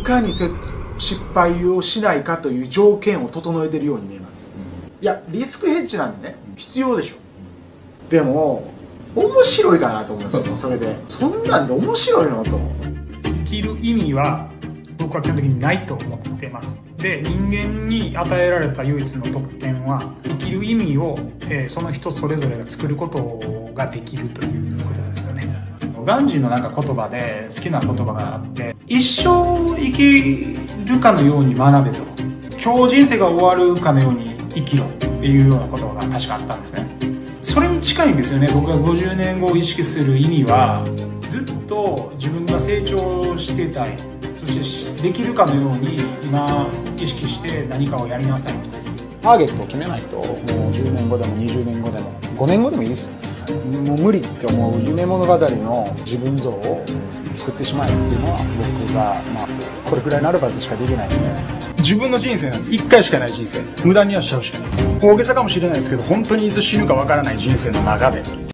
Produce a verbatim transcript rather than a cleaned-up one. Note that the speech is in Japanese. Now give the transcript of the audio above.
かにせ失敗をしないかという条件を整えてるように見えます。いや、リスクヘッジなんでね、必要でしょ。でも面白いかなと思うんですよ、それで。そんなんで面白いのと。 生きる意味は僕は基本的にないと思ってます。で、人間に与えられた唯一の特権は生きる意味を、えー、その人それぞれが作ることができるということですよね。ガンジーのなんか言葉で好きな言葉があって、一生生きるかのように学べと、今日人生が終わるかのように生きろっていうような言葉が確かあったんですね。それに近いんですよね。僕がごじゅうねんごを意識する意味は、ずっと自分が成長してたい、そしてできるかのように今意識して何かをやりなさいと。 ターゲットを決めないと、もうじゅうねんごでもにじゅうねんごでもごねんごでもいいですよ。もう無理って思う夢物語の自分像を作ってしまえっていうのは、僕がまあこれくらいのアドバイスしかできないんで。 自分の人生なんです。一回しかない人生。無駄にはしちゃうしかない。大げさかもしれないですけど、本当にいつ死ぬかわからない人生の中で